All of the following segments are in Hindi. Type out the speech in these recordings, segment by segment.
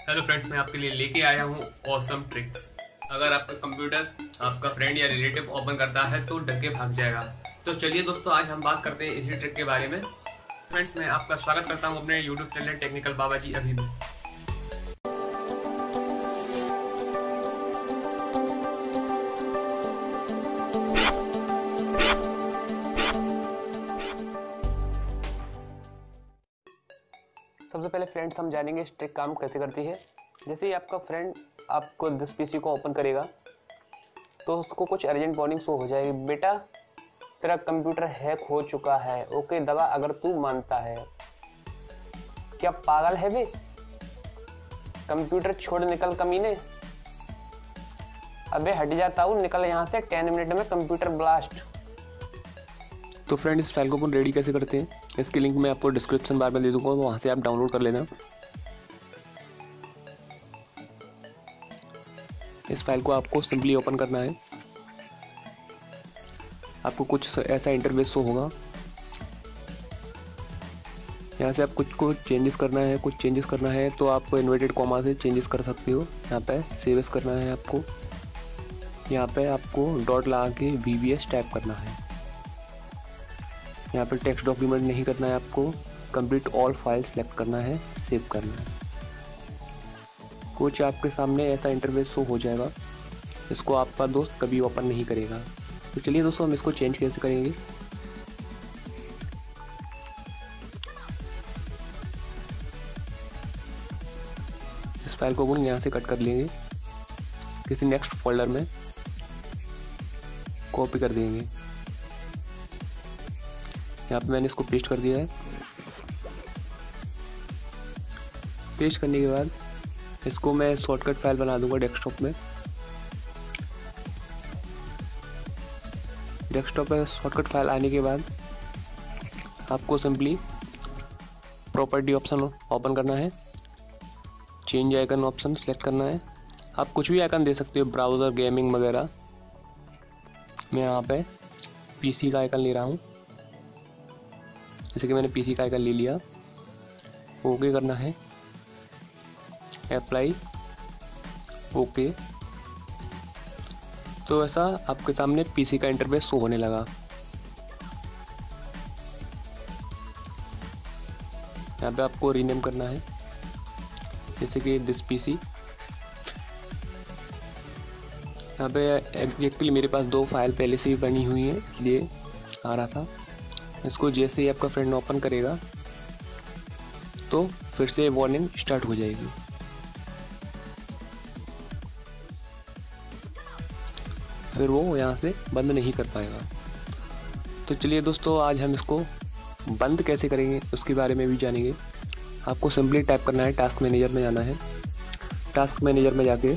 हेलो फ्रेंड्स, मैं आपके लिए लेके आया हूँ ऑसम ट्रिक्स। अगर आपका कंप्यूटर आपका फ्रेंड या रिलेटिव ओपन करता है तो डर के भाग जाएगा। तो चलिए दोस्तों, आज हम बात करते हैं इसी ट्रिक के बारे में। फ्रेंड्स, मैं आपका स्वागत करता हूँ अपने YouTube channel technical Baba ji अभी में। सबसे पहले फ्रेंड्स हम जानेंगे इस ट्रिक काम कैसे करती है। जैसे ही आपका फ्रेंड आपको दिस पीसी को ओपन करेगा तो उसको कुछ अर्जेंट वार्निंग शो हो जाएगी, बेटा तेरा कंप्यूटर हैक हो चुका है, ओके दबा अगर तू मानता है। क्या पागल है बे, कंप्यूटर छोड़ निकल कमीने, अबे हट जाता हूँ, निकल यहाँ से, 10 मिनट में कंप्यूटर ब्लास्ट। तो फ्रेंड, इस फाइल को अपन रेडी कैसे करते हैं, इसकी लिंक मैं आपको डिस्क्रिप्शन बार में दे दूंगा, वहाँ से आप डाउनलोड कर लेना। इस फाइल को आपको सिंपली ओपन करना है। आपको कुछ ऐसा इंटरफेस शो होगा। यहाँ से आप कुछ को चेंजेस करना है तो आप इन्वर्टेड कॉमा से चेंजेस कर सकते हो। यहाँ पे सेव करना है आपको, यहाँ पे आपको डॉट लगा के VBS टाइप करना है। यहाँ पे टेक्स्ट डॉक्यूमेंट नहीं करना है आपको, कंप्लीट ऑल फाइल सेलेक्ट करना है, सेव करना है। कुछ आपके सामने ऐसा इंटरफेस शो हो जाएगा, इसको आपका दोस्त कभी ओपन नहीं करेगा। तो चलिए दोस्तों, हम इसको चेंज कैसे करेंगे। इस फाइल को अपन यहाँ से कट कर लेंगे, किसी नेक्स्ट फोल्डर में कॉपी कर देंगे। यहाँ पे मैंने इसको पेस्ट कर दिया है। पेस्ट करने के बाद इसको मैं शॉर्टकट फाइल बना दूंगा डेस्कटॉप में। डेस्कटॉप पे शॉर्टकट फाइल आने के बाद आपको सिंपली प्रॉपर्टी ऑप्शन ओपन करना है, चेंज आइकन ऑप्शन सेलेक्ट करना है। आप कुछ भी आइकन दे सकते हो, ब्राउज़र, गेमिंग वगैरह। मैं यहाँ पे पीसी का आइकन ले रहा हूँ, जैसे कि मैंने पीसी का आइकन ले लिया। ओके करना है, अप्लाई, ओके। तो ऐसा आपके सामने पीसी का इंटरफेस शो होने लगा। यहाँ पे आपको रीनेम करना है, जैसे कि दिस पीसी। यहाँ पे एक्चुअली मेरे पास 2 फाइल पहले से ही बनी हुई है, इसलिए आ रहा था। इसको जैसे ही आपका फ्रेंड ओपन करेगा तो फिर से वार्निंग स्टार्ट हो जाएगी। फिर वो यहाँ से बंद नहीं कर पाएगा। तो चलिए दोस्तों, आज हम इसको बंद कैसे करेंगे उसके बारे में भी जानेंगे। आपको सिंपली टाइप करना है, टास्क मैनेजर में जाना है। टास्क मैनेजर में जाके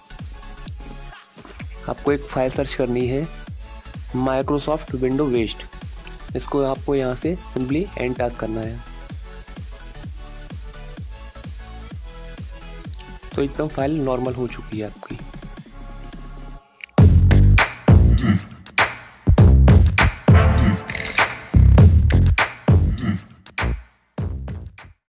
आपको एक फाइल सर्च करनी है, माइक्रोसॉफ्ट विंडो वेस्ट। इसको आपको यहाँ से सिंपली एंड टास्क करना है। तो एकदम फाइल नॉर्मल हो चुकी है आपकी।